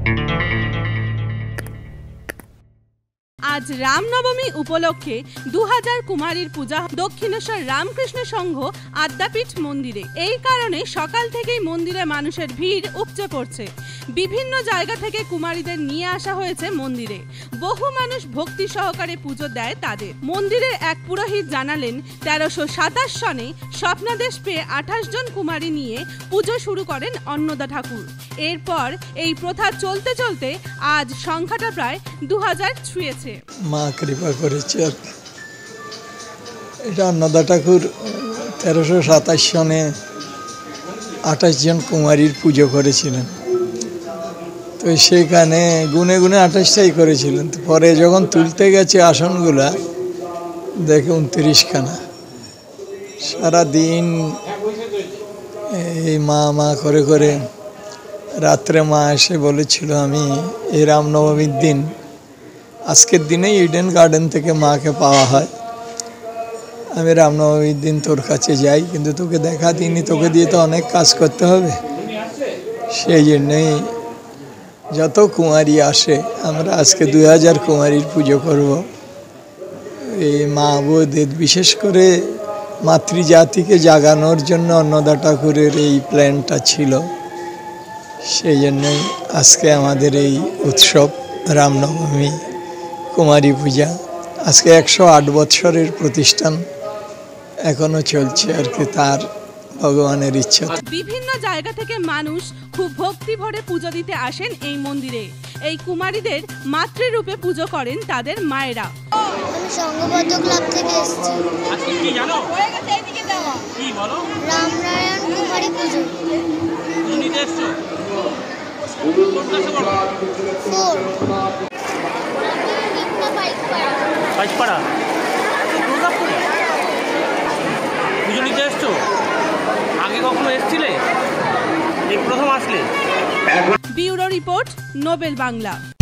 আজ রামনবমী উপলক্ষে 2000 কুমারীর পূজা দক্ষিণেশ্বর রামকৃষ্ণ সংঘ আদ্যাপীঠ মন্দিরে। এই কারণে সকাল থেকেই মন্দিরে মানুষের ভিড় উপচে পড়ছে। বিভিন্ন জায়গা থেকে কুমারীদের নিয়ে আসা হয়েছে মন্দিরে। বহু মানুষ ভক্তি সহকারে পুজো দেয় তাদের। মন্দিরের এক পুরোহিত জানালেন 1327 সনে স্বপ্নাদেশ পেয়ে 28 জন কুমারী নিয়ে পুজো শুরু করেন অন্নদা ঠাকুর। এরপর এই প্রথা চলতে চলতে আজ সংখ্যাটা প্রায় 2000 ছুঁয়েছে। মা কৃপা করেছে। এটা অন্নদা ঠাকুর 1327 সনে 28 জন কুমারীর পুজো করেছিলেন। তো সেখানে গুনে গুনে 28টাই করেছিলেন। তো পরে যখন তুলতে গেছে আসনগুলা দেখে 29খানা। সারাদিন এই মা মা করে করে রাত্রে মা এসে বলেছিল, আমি এই রামনবমীর দিন আজকের দিনেই ইডেন গার্ডেন থেকে মাকে পাওয়া হয়, আমি রামনবমীর দিন তোর কাছে যাই, কিন্তু তোকে দেখা দিইনি, তোকে দিয়ে তো অনেক কাজ করতে হবে। সেই জন্যই যত কুমারী আসে আমরা আজকে 2000 কুমারীর পুজো করব। এই মা বোধের বিশেষ করে মাতৃজাতিকে জাগানোর জন্য অন্নদা ঠাকুরের এই প্ল্যানটা ছিল। সেই জন্যই আজকে আমাদের এই উৎসব রামনবমী কুমারী পূজা। আজকে 108 বৎসরের প্রতিষ্ঠান, এখনো চলছে আর কি, তার ভগবানের ইচ্ছা। বিভিন্ন জায়গা থেকে মানুষ খুব ভক্তি ভরে পুজো দিতে আসেন এই মন্দিরে। এই কুমারীদের মাতৃরূপে পুজো করেন তাদের মায়েরা। আমি সংঘবদ্ধ ক্লাব থেকে এসেছি। আজকে কি জানো? কি বলো? রামনারায়ণ কুমারী পুজো। তুমি নিতে এসছো? কোন ক্লাসে পড়ো? 4 পাঁচপাড়া দুর্গাপুরে পুজো নিতে এসছো? আগে কখনো এসছিলে? এই প্রথম আসলে? Bureau report, Nobel Bangla.